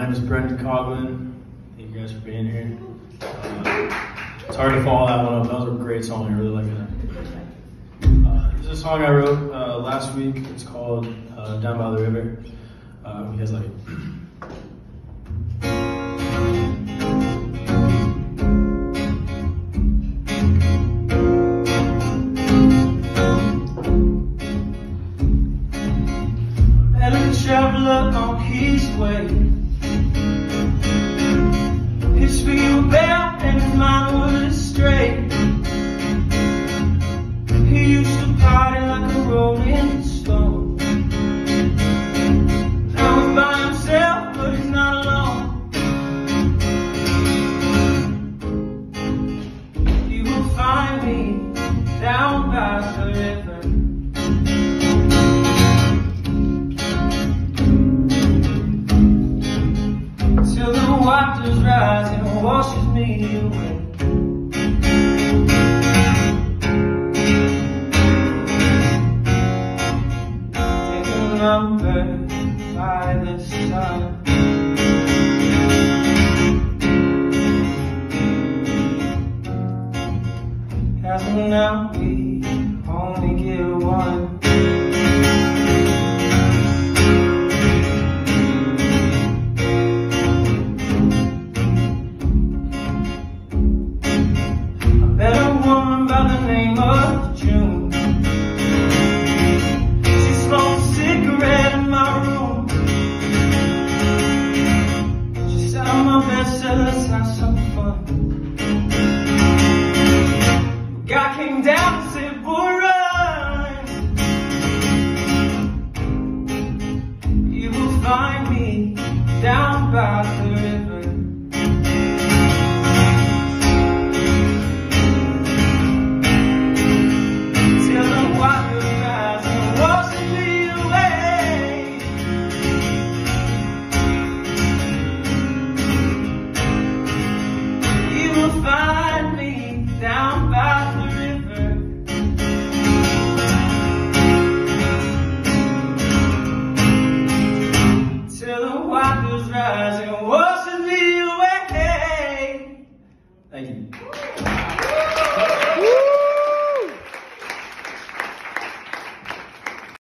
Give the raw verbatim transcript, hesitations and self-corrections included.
name is Coughlin. Thank you guys for being here. Uh, it's hard to follow that one up. That was a great song. I really like that. Uh, this is a song I wrote uh, last week. It's called uh, Down by the River. Uh, you guys like it? Traveler on his way, his feet were bare and his mind was astray. He used to party like a rolling stone. Now he's by himself, but he's not alone. You will find me down by the river, till the waters rise and washes me away. Take a number by the sun. As of now we only get one. Let's have some fun. God came down and said, boy,